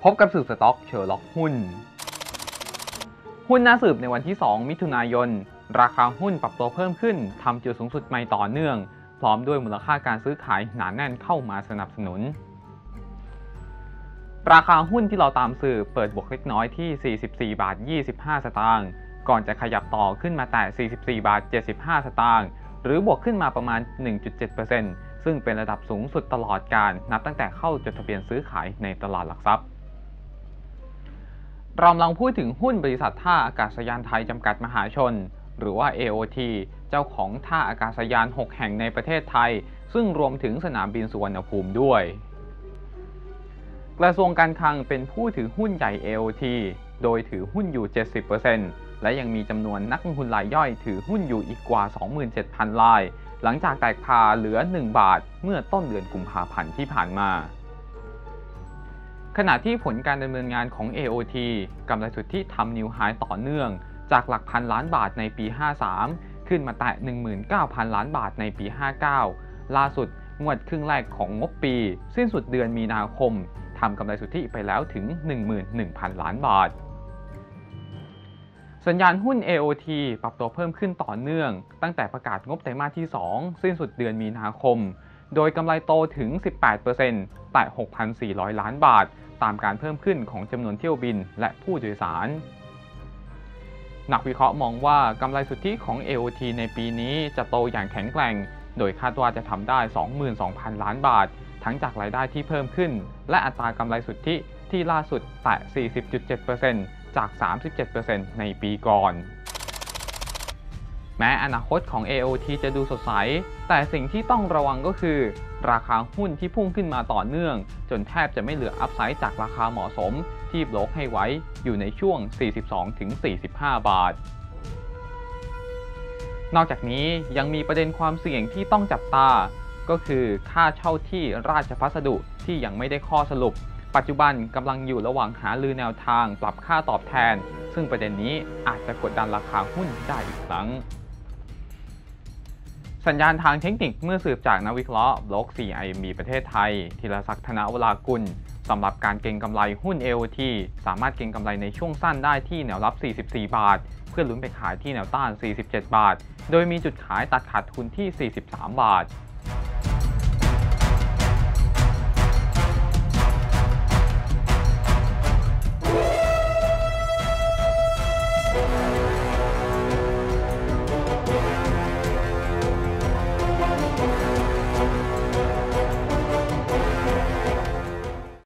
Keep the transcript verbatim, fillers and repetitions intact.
พบกับสื่อสต็อกเชอร์ล็อกหุ้นหุ้นน่าสืบในวันที่สองมิถุนายนราคาหุ้นปรับตัวเพิ่มขึ้นทำจุดสูงสุดใหม่ต่อเนื่องพร้อมด้วยมูลค่าการซื้อขายหนาแน่นเข้ามาสนับสนุนราคาหุ้นที่เราตามสืบเปิดบวกเล็กน้อยที่สี่สิบสี่บาทยี่สิบห้าสตางค์ก่อนจะขยับต่อขึ้นมาแตะสี่สิบสี่บาทเจ็ดสิบห้าสตางค์หรือบวกขึ้นมาประมาณ หนึ่งจุดเจ็ดเปอร์เซ็นต์ ซึ่งเป็นระดับสูงสุดตลอดการนับตั้งแต่เข้าจดทะเบียนซื้อขายในตลาดหลักทรัพย์เรากำลังพูดถึงหุ้นบริษัทท่าอากาศยานไทยจำกัดมหาชนหรือว่า เอ โอ ที เจ้าของท่าอากาศยานหกแห่งในประเทศไทยซึ่งรวมถึงสนามบินสุวรรณภูมิด้วยกระทรวงการคลังเป็นผู้ถือหุ้นใหญ่ เอ โอ ที โดยถือหุ้นอยู่ เจ็ดสิบเปอร์เซ็นต์ และยังมีจำนวนนักลงทุนรายย่อยถือหุ้นอยู่อีกกว่า สองหมื่นเจ็ดพัน รายหลังจากแตกพาเหลือหนึ่งบาทเมื่อต้นเดือนกุมภาพันธ์ที่ผ่านมาขณะที่ผลการดำเนินงานของ เอ โอ ที กำไรสุทธิทำนิวไฮต่อเนื่องจากหลักพันล้านบาทในปี ห้าสิบสาม ขึ้นมาแตะ หนึ่งหมื่นเก้าพัน ล้านบาทในปี ห้าสิบเก้า ล่าสุดงวดครึ่งแรกของงบปีสิ้นสุดเดือนมีนาคมทำกำไรสุทธิไปแล้วถึง หนึ่งหมื่นหนึ่งพัน ล้านบาทสัญญาณหุ้น เอ โอ ที ปรับตัวเพิ่มขึ้นต่อเนื่องตั้งแต่ประกาศงบไตรมาสที่สองสิ้นสุดเดือนมีนาคมโดยกำไรโตถึง สิบแปดเปอร์เซ็นต์ แตะ หกพันสี่ร้อย ล้านบาทตามการเพิ่มขึ้นของจำนวนเที่ยวบินและผู้โดยสารนักวิเคราะห์มองว่ากำไรสุทธิของ เอ โอ ที ในปีนี้จะโตอย่างแข็งแกร่งโดยคาดว่าจะทำได้ สองหมื่นสองพัน ล้านบาททั้งจากรายได้ที่เพิ่มขึ้นและอัตรากำไรสุทธิที่ล่าสุดแตะ สี่สิบจุดเจ็ดเปอร์เซ็นต์ จาก สามสิบเจ็ดเปอร์เซ็นต์ ในปีก่อนแม้อนาคตของ เอ โอ ที จะดูสดใสแต่สิ่งที่ต้องระวังก็คือราคาหุ้นที่พุ่งขึ้นมาต่อเนื่องจนแทบจะไม่เหลืออัพไซด์จากราคาเหมาะสมที่โบรกให้ไว้อยู่ในช่วง สี่สิบสองถึงสี่สิบห้า บาทนอกจากนี้ยังมีประเด็นความเสี่ยงที่ต้องจับตาก็คือค่าเช่าที่ราชพัสดุที่ยังไม่ได้ข้อสรุปปัจจุบันกำลังอยู่ระหว่างหารือแนวทางปรับค่าตอบแทนซึ่งประเด็นนี้อาจจะกดดันราคาหุ้นได้อีกครั้งสัญญาณทางเทคนิคเมื่อสืบจากนักวิเคราะห์บล็อก ซี ไอ เอ็ม บี ประเทศไทยธีรศักดิ์ธนวรากุลสำหรับการเก็งกำไรหุ้น เอ โอ ที สามารถเก็งกำไรในช่วงสั้นได้ที่แนวรับ สี่สิบสี่ บาทเพื่อลุ้นไปขายที่แนวต้าน สี่สิบเจ็ด บาทโดยมีจุดขายตัดขาดทุนที่ สี่สิบสาม บาท